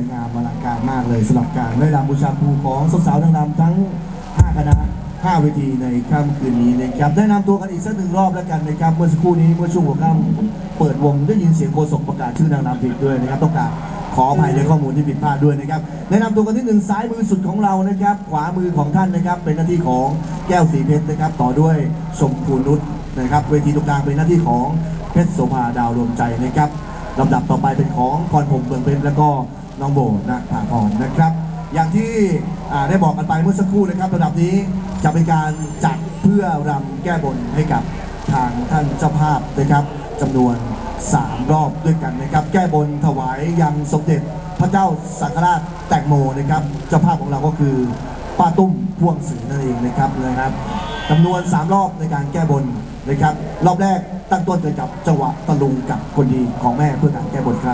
วยงามอลังการมากเลยสำหรับการได้รำบูชาครูของสาวๆนางรำทั้ง5คณะ5เวทีในค่ำคืนนี้นะครับได้นำตัวกันอีกสัก1 รอบแล้วกันนะครับเมื่อสักครู่นี้เมื่อช่วงหัวค่ำเปิดวงได้ยินเสียงโฆษกประกาศชื่อนางรำผิดด้วยนะครับต้องการขออภัยในข้อมูลที่ผิดพลาดด้วยนะครับแนะนำตัวกันที่1ซ้ายมือสุดของเรานะครับขวามือของท่านนะครับเป็นหน้าที่ของแก้วสีเพชรนะครับต่อด้วยชมพูนุชนะครับเวทีตรงกลางเป็นหน้าที่ของเพชรโสภาดาวรวมใจนะครับลำดับต่อไปเป็นของพรพงษ์เมืองเพชรแล้วก็น้องโบณภาพรนะครับอย่างที่ได้บอกกันไปเมื่อสักครู่นะครับระดับนี้จะเป็นการจัดเพื่อรำแก้บนให้กับทางท่านเจ้าภาพนะครับจำนวน3 รอบด้วยกันนะครับแก้บนถวายยังสมเด็จพระเจ้าสังฆราชแตงโมนะครับเจ้าภาพของเราก็คือป้าตุ้มพ่วงศรีนั่นเองนะครับจำนวน3 รอบในการแก้บนนะครับรอบแรกตั้งต้นเกิดกับจังหวะตะลุงกับคนดีของแม่เพื่อการแก้บนครับ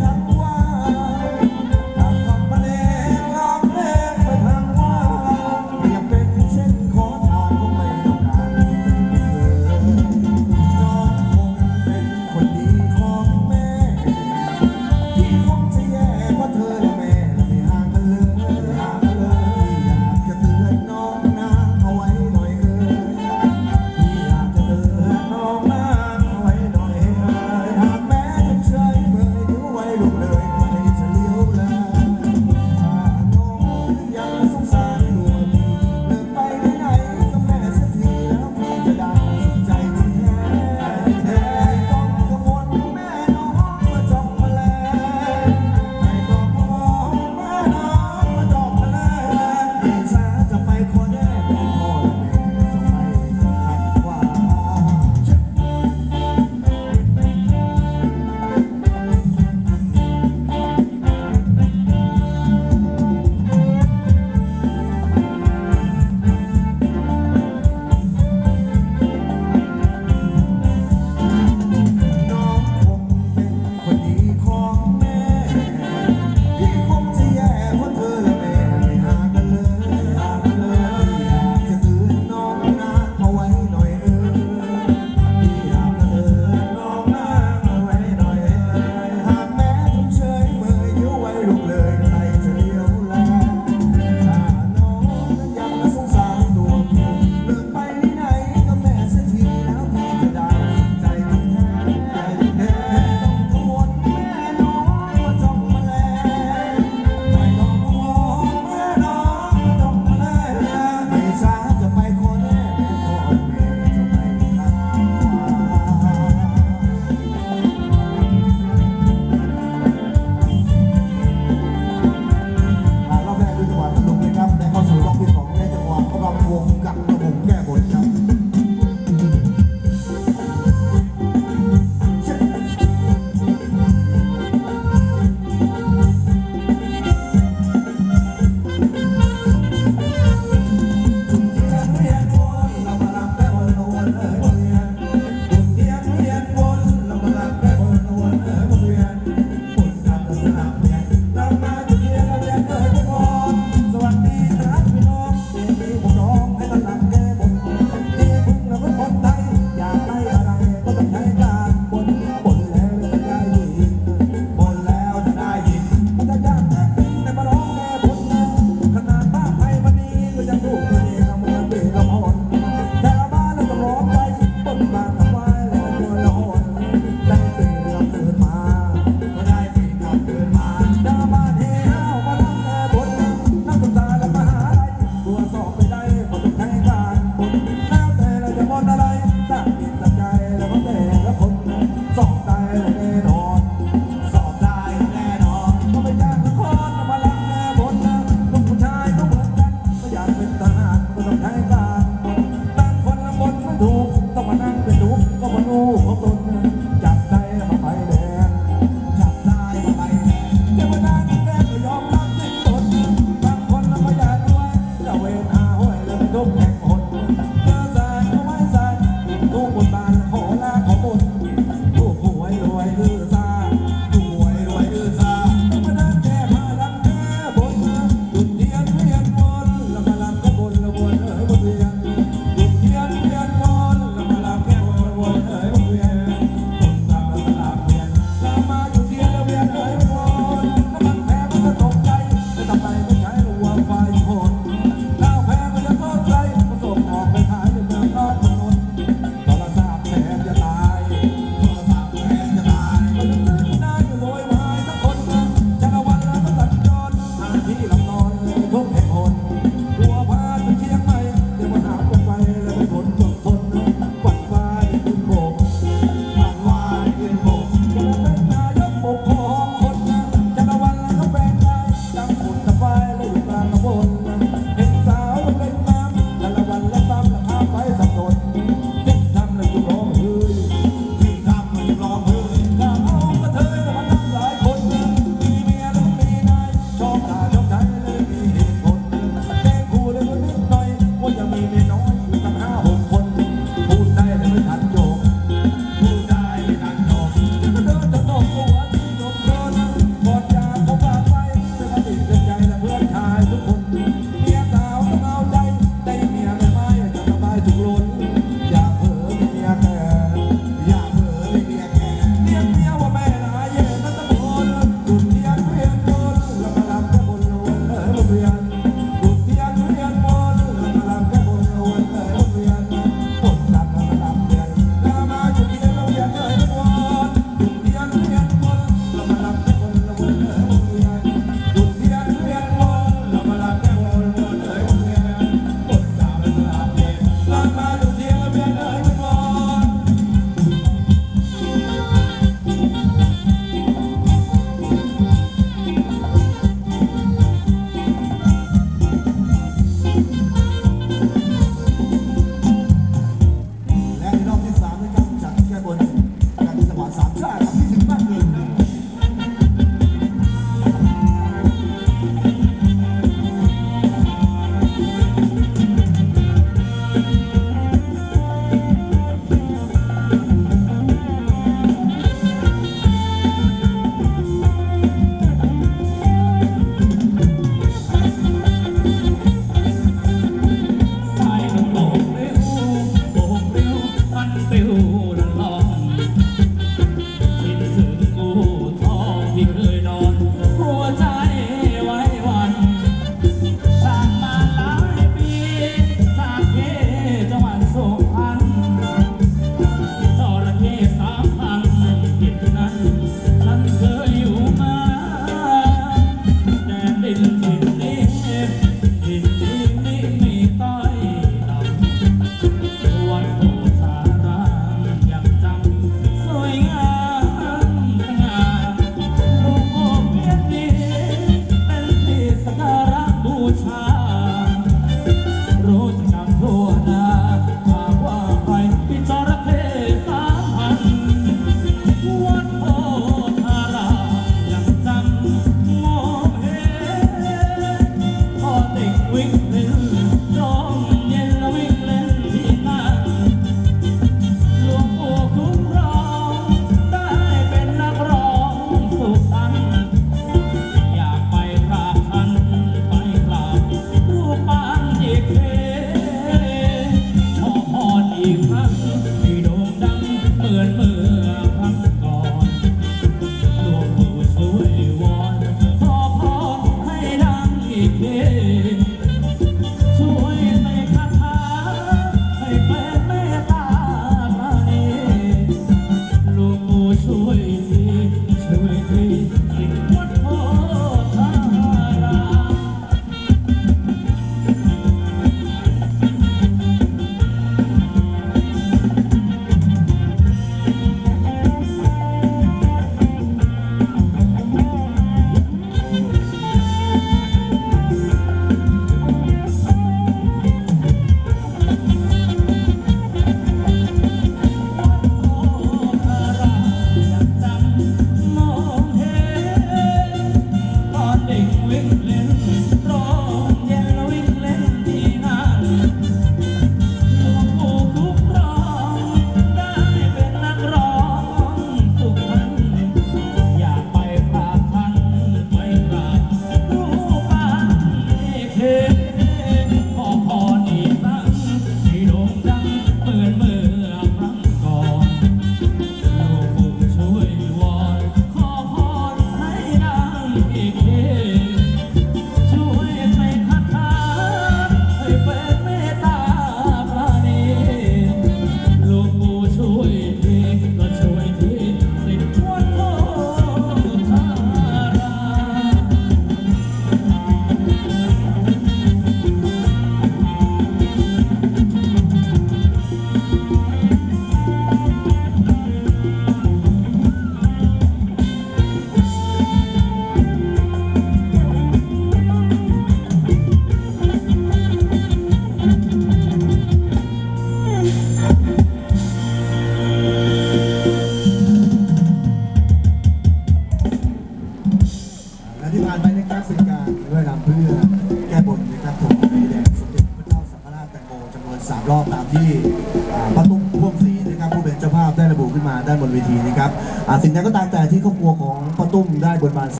3 รอบตามที่ป้าตุ้มพ่วงศรีนะครับผู้เป็นเจ้าภาพได้ระบุขึ้นมาด้านบนเวทีนะครับสิ่งนั้นก็ตามแต่ที่ครอบครัวของป้าตุ้มได้บนบาน